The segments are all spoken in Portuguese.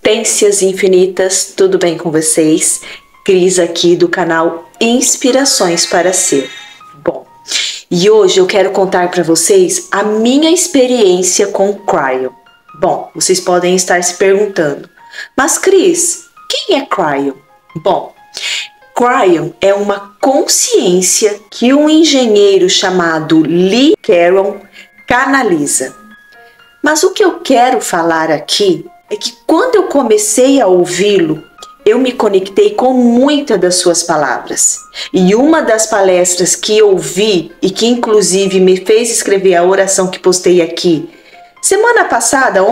Potências infinitas, tudo bem com vocês? Cris aqui do canal Inspirações para Ser. Bom, e hoje eu quero contar para vocês a minha experiência com Cryon. Bom, vocês podem estar se perguntando, mas Cris, quem é Cryon? Bom, Cryon é uma consciência que um engenheiro chamado Lee Caron canaliza. Mas o que eu quero falar aqui é que quando eu comecei a ouvi-lo, eu me conectei com muitas das suas palavras. E uma das palestras que eu ouvi e que inclusive me fez escrever a oração que postei aqui, semana passada,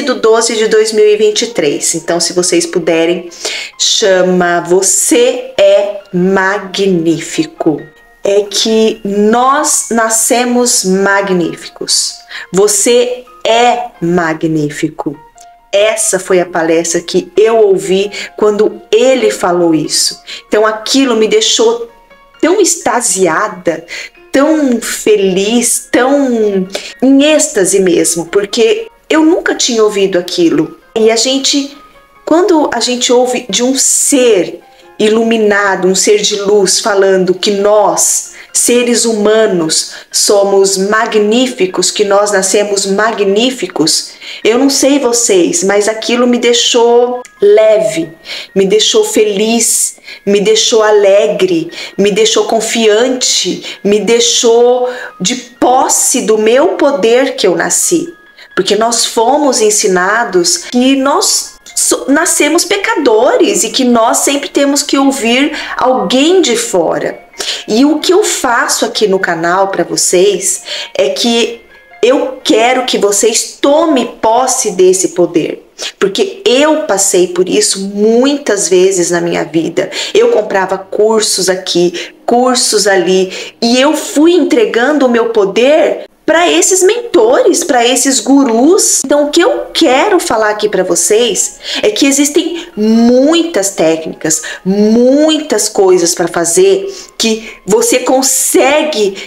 11/12/2023. Então, se vocês puderem, chama Você é Magnífico. É que nós nascemos magníficos. Você é magnífico. Essa foi a palestra que eu ouvi quando ele falou isso. Então aquilo me deixou tão extasiada, tão feliz, tão em êxtase mesmo, porque eu nunca tinha ouvido aquilo. E quando a gente ouve de um ser iluminado, um ser de luz falando que nós, seres humanos, somos magníficos, que nós nascemos magníficos, eu não sei vocês, mas aquilo me deixou leve, me deixou feliz, me deixou alegre, me deixou confiante, me deixou de posse do meu poder que eu nasci. Porque nós fomos ensinados que nós nascemos pecadores e que nós sempre temos que ouvir alguém de fora. E o que eu faço aqui no canal para vocês é que eu quero que vocês tomem posse desse poder. Porque eu passei por isso muitas vezes na minha vida. Eu comprava cursos aqui, cursos ali, e eu fui entregando o meu poder para esses mentores, para esses gurus. Então o que eu quero falar aqui para vocês é que existem muitas técnicas, muitas coisas para fazer que você consegue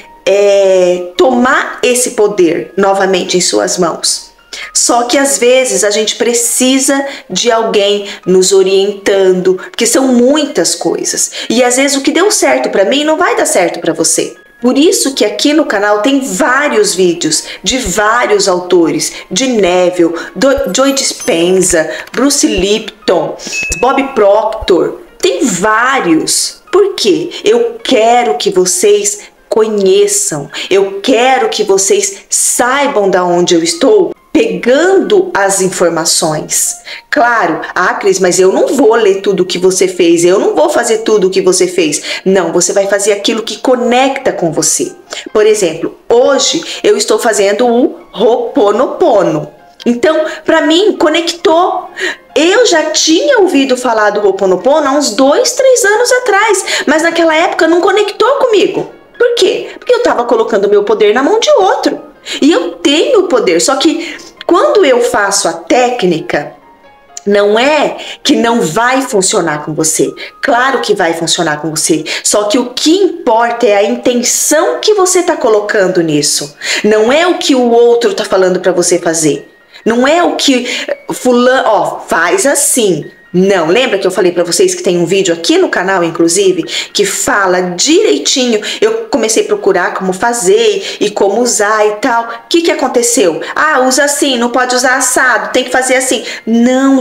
tomar esse poder novamente em suas mãos. Só que às vezes a gente precisa de alguém nos orientando, porque são muitas coisas. E às vezes o que deu certo para mim não vai dar certo para você. Por isso que aqui no canal tem vários vídeos de vários autores, de Neville, Joe Dispenza, Bruce Lipton, Bob Proctor, tem vários. Por quê? Eu quero que vocês conheçam, eu quero que vocês saibam de onde eu estou pegando as informações. Claro, Cris, mas eu não vou ler tudo o que você fez, eu não vou fazer tudo o que você fez. Não, você vai fazer aquilo que conecta com você. Por exemplo, hoje eu estou fazendo o Ho'oponopono. Então, para mim, conectou. Eu já tinha ouvido falar do Ho'oponopono há uns 2, 3 anos atrás, mas naquela época não conectou comigo. Por quê? Porque eu estava colocando o meu poder na mão de outro. E eu tenho o poder, só que quando eu faço a técnica, não é que não vai funcionar com você. Claro que vai funcionar com você. Só que o que importa é a intenção que você está colocando nisso. Não é o que o outro está falando para você fazer. Não é o que fulano, faz assim. Não, lembra que eu falei para vocês que tem um vídeo aqui no canal, inclusive, que fala direitinho. Eu comecei a procurar como fazer e como usar e tal. O que aconteceu? Usa assim, não pode usar assado, tem que fazer assim. Não,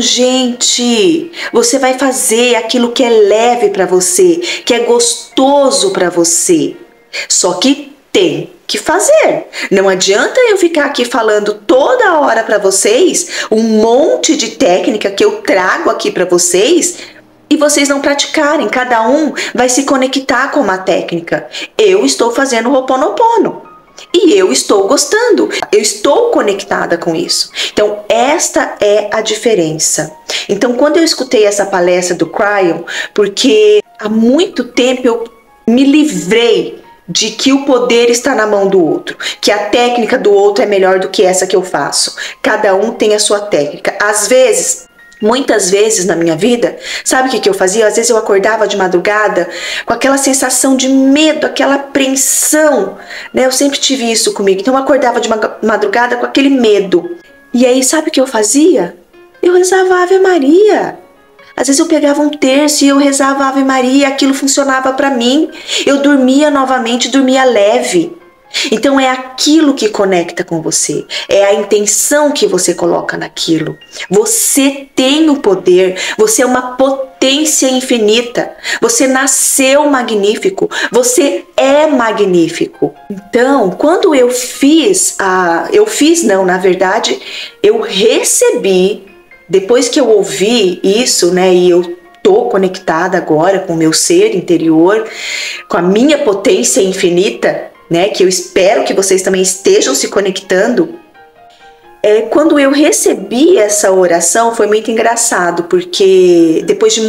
gente, você vai fazer aquilo que é leve para você, que é gostoso para você. Só que tem que fazer. Não adianta eu ficar aqui falando toda hora para vocês um monte de técnica que eu trago aqui para vocês e vocês não praticarem. Cada um vai se conectar com uma técnica. Eu estou fazendo o Ho'oponopono e eu estou gostando. Eu estou conectada com isso. Então esta é a diferença. Então quando eu escutei essa palestra do Cryon, porque há muito tempo eu me livrei de que o poder está na mão do outro, que a técnica do outro é melhor do que essa que eu faço. Cada um tem a sua técnica. Às vezes, muitas vezes na minha vida, sabe o que eu fazia? Às vezes eu acordava de madrugada com aquela sensação de medo, aquela apreensão, né? Eu sempre tive isso comigo. Então eu acordava de madrugada com aquele medo. E aí, sabe o que eu fazia? eu rezava Ave Maria. Às vezes eu pegava um terço e eu rezava Ave Maria, aquilo funcionava para mim. Eu dormia novamente, dormia leve. Então é aquilo que conecta com você, é a intenção que você coloca naquilo. Você tem o poder, você é uma potência infinita, você nasceu magnífico, você é magnífico. Então, quando eu eu recebi, depois que eu ouvi isso, né, e eu tô conectada agora com o meu ser interior, com a minha potência infinita, né, que eu espero que vocês também estejam se conectando. Quando eu recebi essa oração foi muito engraçado, porque depois de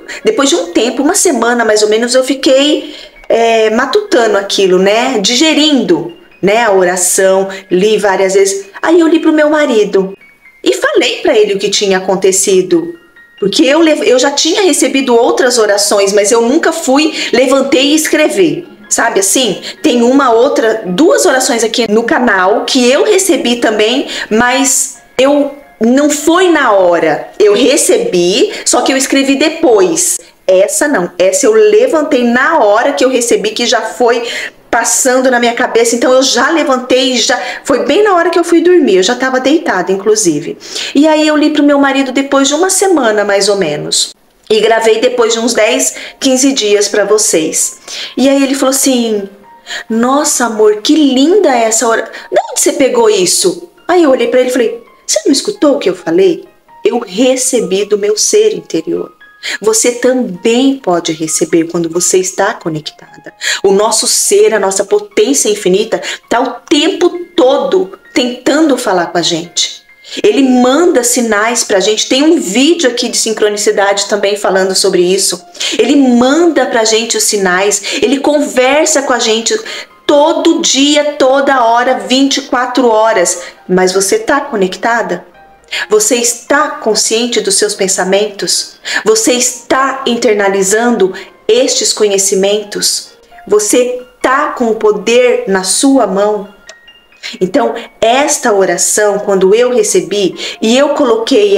um tempo, uma semana mais ou menos, eu fiquei matutando aquilo, né, digerindo, né, a oração, li várias vezes. Aí eu li pro meu marido e falei para ele o que tinha acontecido. Porque eu já tinha recebido outras orações, mas eu nunca levantei e escrevi. Sabe assim? Tem duas orações aqui no canal que eu recebi também, mas não foi na hora. Eu recebi, só que eu escrevi depois. Essa não, essa eu levantei na hora que eu recebi, que já foi passando na minha cabeça, então eu já levantei, foi bem na hora que eu fui dormir, eu já estava deitada, inclusive. E aí eu li pro meu marido depois de uma semana, mais ou menos. E gravei depois de uns 10, 15 dias para vocês. E aí ele falou assim, nossa amor, que linda essa hora. De onde você pegou isso? Aí eu olhei para ele e falei, você não escutou o que eu falei? Eu recebi do meu ser interior. Você também pode receber quando você está conectada. O nosso ser, a nossa potência infinita, está o tempo todo tentando falar com a gente. Ele manda sinais pra gente. Tem um vídeo aqui de sincronicidade também falando sobre isso. Ele manda pra gente os sinais. Ele conversa com a gente todo dia, toda hora, 24 horas. Mas você está conectada? Você está consciente dos seus pensamentos? Você está internalizando estes conhecimentos? Você está com o poder na sua mão? Então, esta oração, quando eu recebi, e eu coloquei,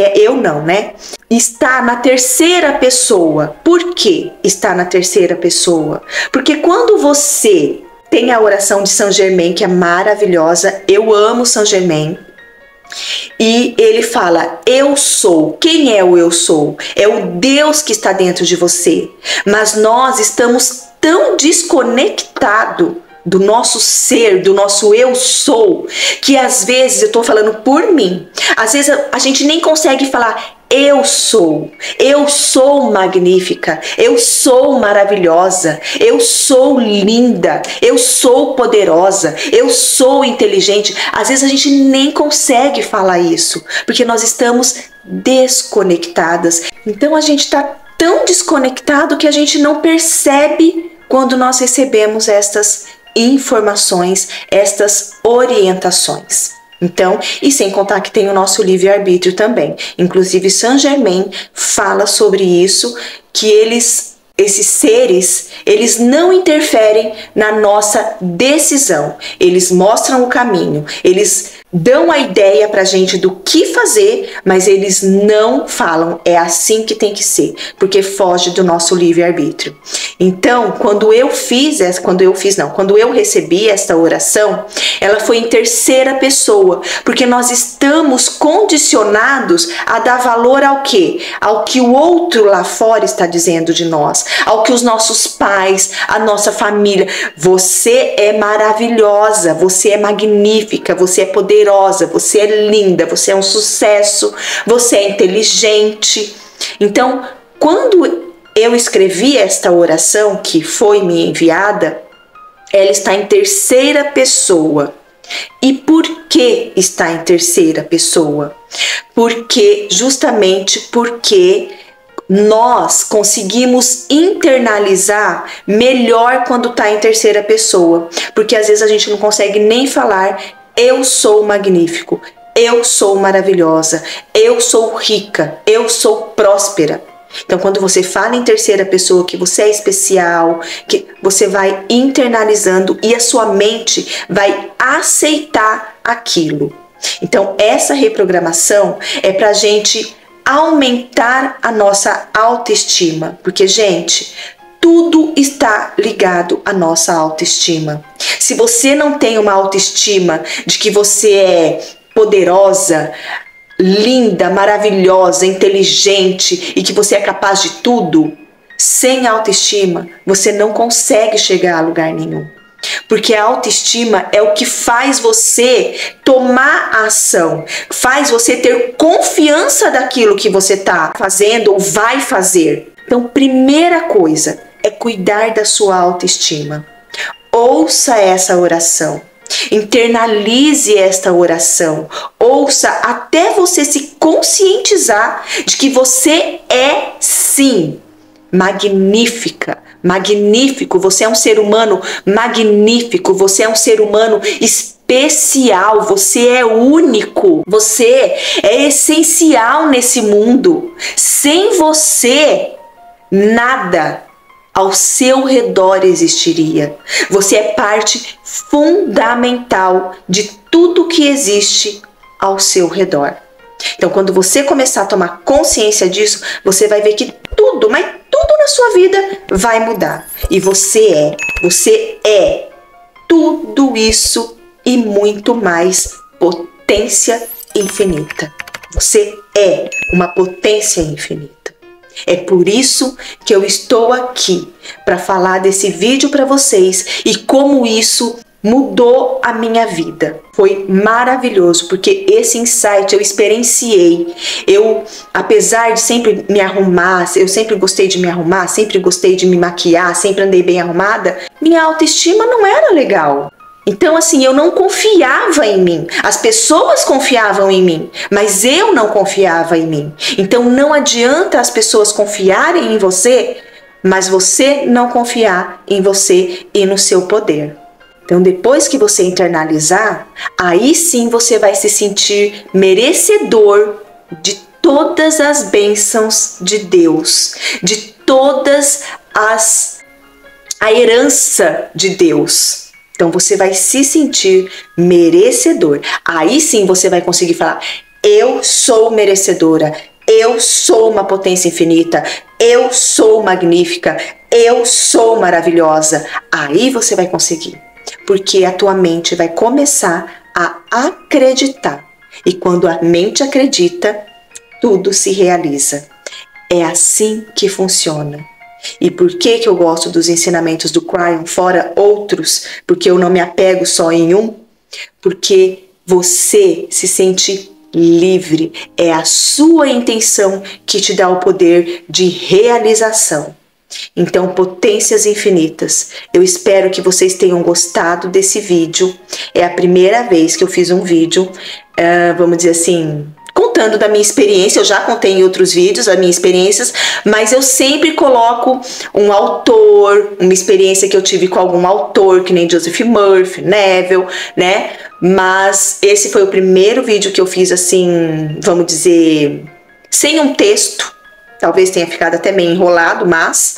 está na terceira pessoa. Por que está na terceira pessoa? Porque quando você tem a oração de Saint Germain, que é maravilhosa, eu amo Saint Germain, e ele fala, eu sou. Quem é o eu sou? É o Deus que está dentro de você. Mas nós estamos tão desconectados do nosso ser, do nosso eu sou, que às vezes, eu estou falando por mim, às vezes a gente nem consegue falar eu sou magnífica, eu sou maravilhosa, eu sou linda, eu sou poderosa, eu sou inteligente. Às vezes a gente nem consegue falar isso, porque nós estamos desconectadas. Então a gente está tão desconectado que a gente não percebe quando nós recebemos estas informações, estas orientações. Então, e sem contar que tem o nosso livre-arbítrio também. Inclusive, Saint Germain fala sobre isso, que esses seres, eles não interferem na nossa decisão. Eles mostram o caminho, eles dão a ideia pra gente do que fazer, mas eles não falam, é assim que tem que ser, porque foge do nosso livre-arbítrio. Então, quando eu recebi esta oração, ela foi em terceira pessoa, porque nós estamos condicionados a dar valor ao quê? Ao que o outro lá fora está dizendo de nós, ao que os nossos pais, a nossa família. Você é maravilhosa, você é magnífica, você é poderosa, você é linda, você é um sucesso, você é inteligente. Então, quando eu escrevi esta oração que foi me enviada, ela está em terceira pessoa. E por que está em terceira pessoa? Justamente porque nós conseguimos internalizar melhor quando está em terceira pessoa. Porque às vezes a gente não consegue nem falar eu sou magnífico, eu sou maravilhosa, eu sou rica, eu sou próspera. Então, quando você fala em terceira pessoa que você é especial, que você vai internalizando e a sua mente vai aceitar aquilo. Então, essa reprogramação é pra gente aumentar a nossa autoestima, porque, gente, tudo está ligado à nossa autoestima. Se você não tem uma autoestima de que você é poderosa, linda, maravilhosa, inteligente e que você é capaz de tudo, sem autoestima, você não consegue chegar a lugar nenhum. Porque a autoestima é o que faz você tomar a ação, faz você ter confiança daquilo que você está fazendo ou vai fazer. Então, primeira coisa é cuidar da sua autoestima. Ouça essa oração, internalize esta oração, ouça até você se conscientizar de que você é sim magnífica, magnífico, você é um ser humano magnífico, você é um ser humano especial, você é único, você é essencial nesse mundo. Sem você, nada ao seu redor existiria. Você é parte fundamental de tudo que existe ao seu redor. Então, quando você começar a tomar consciência disso, você vai ver que tudo, mas tudo na sua vida vai mudar. E você é tudo isso e muito mais potência infinita. Você é uma potência infinita. É por isso que eu estou aqui para falar desse vídeo para vocês e como isso mudou a minha vida. Foi maravilhoso, porque esse insight eu experienciei. Eu, apesar de sempre me arrumar, eu sempre gostei de me arrumar, sempre gostei de me maquiar, sempre andei bem arrumada, minha autoestima não era legal. Então, assim, eu não confiava em mim. As pessoas confiavam em mim, mas eu não confiava em mim. Então, não adianta as pessoas confiarem em você, mas você não confiar em você e no seu poder. Então, depois que você internalizar, aí sim você vai se sentir merecedor de todas as bênçãos de Deus, de todas a herança de Deus. Então, você vai se sentir merecedor. Aí sim você vai conseguir falar: eu sou merecedora, eu sou uma potência infinita, eu sou magnífica, eu sou maravilhosa. Aí você vai conseguir. Porque a tua mente vai começar a acreditar. E quando a mente acredita, tudo se realiza. É assim que funciona. E por que eu gosto dos ensinamentos do Cryon, fora outros? Porque eu não me apego só em um. Porque você se sente livre. É a sua intenção que te dá o poder de realização. Então, potências infinitas, eu espero que vocês tenham gostado desse vídeo. É a primeira vez que eu fiz um vídeo, vamos dizer assim, contando da minha experiência. Eu já contei em outros vídeos as minhas experiências, mas eu sempre coloco um autor, uma experiência que eu tive com algum autor, que nem Joseph Murphy, Neville, né? Mas esse foi o primeiro vídeo que eu fiz assim, vamos dizer, sem um texto. Talvez tenha ficado até meio enrolado, mas...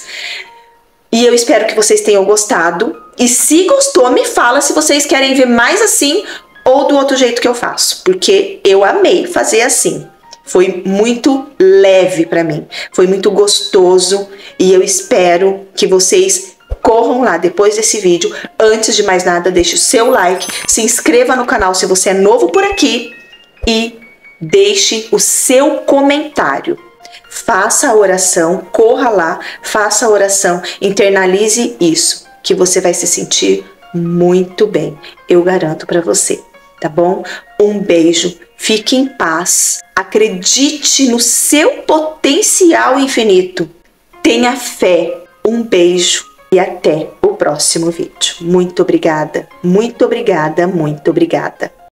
E eu espero que vocês tenham gostado. E se gostou, me fala se vocês querem ver mais assim ou do outro jeito que eu faço. Porque eu amei fazer assim. Foi muito leve pra mim. Foi muito gostoso. E eu espero que vocês corram lá depois desse vídeo. Antes de mais nada, deixe o seu like. Se inscreva no canal se você é novo por aqui. E deixe o seu comentário. Faça a oração, corra lá, faça a oração, internalize isso, que você vai se sentir muito bem. Eu garanto para você, tá bom? Um beijo, fique em paz, acredite no seu potencial infinito, tenha fé. Um beijo e até o próximo vídeo. Muito obrigada, muito obrigada, muito obrigada.